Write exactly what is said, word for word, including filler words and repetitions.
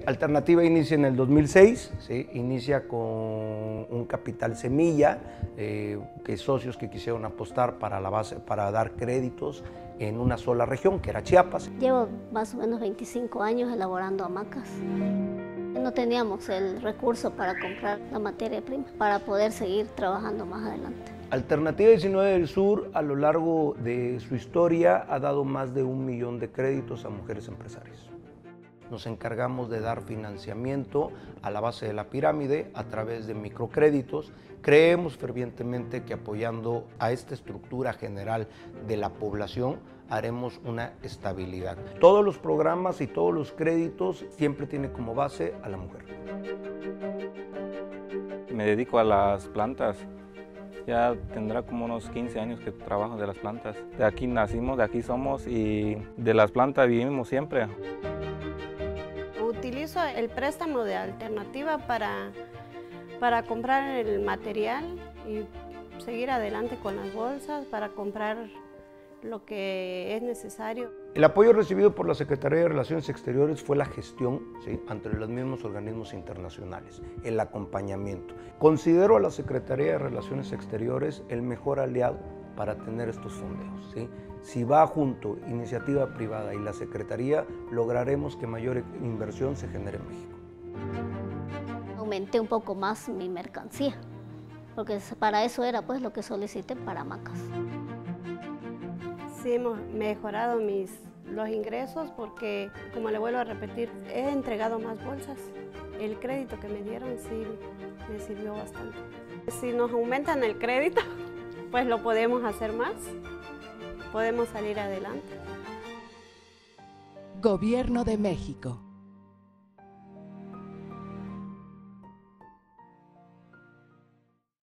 Alternativa inicia en el dos mil seis, ¿sí? Inicia con un capital semilla, eh, que socios que quisieron apostar para, la base, para dar créditos en una sola región, que era Chiapas. Llevo más o menos veinticinco años elaborando hamacas. No teníamos el recurso para comprar la materia prima, para poder seguir trabajando más adelante. Alternativa diecinueve del Sur, a lo largo de su historia, ha dado más de un millón de créditos a mujeres empresarias. Nos encargamos de dar financiamiento a la base de la pirámide a través de microcréditos. Creemos fervientemente que apoyando a esta estructura general de la población haremos una estabilidad. Todos los programas y todos los créditos siempre tienen como base a la mujer. Me dedico a las plantas. Ya tendrá como unos quince años que trabajo de las plantas. De aquí nacimos, de aquí somos y de las plantas vivimos siempre. Utilizo el préstamo de Alternativa para, para comprar el material y seguir adelante con las bolsas, para comprar lo que es necesario. El apoyo recibido por la Secretaría de Relaciones Exteriores fue la gestión, ¿sí?, ante los mismos organismos internacionales, el acompañamiento. Considero a la Secretaría de Relaciones Exteriores el mejor aliado para tener estos fondeos, ¿sí? Si va junto iniciativa privada y la Secretaría, lograremos que mayor inversión se genere en México. Aumenté un poco más mi mercancía, porque para eso era pues lo que solicité para hamacas. Sí, hemos mejorado mis, los ingresos porque, como le vuelvo a repetir, he entregado más bolsas. El crédito que me dieron sí me sirvió bastante. Si nos aumentan el crédito, pues lo podemos hacer más, podemos salir adelante. Gobierno de México.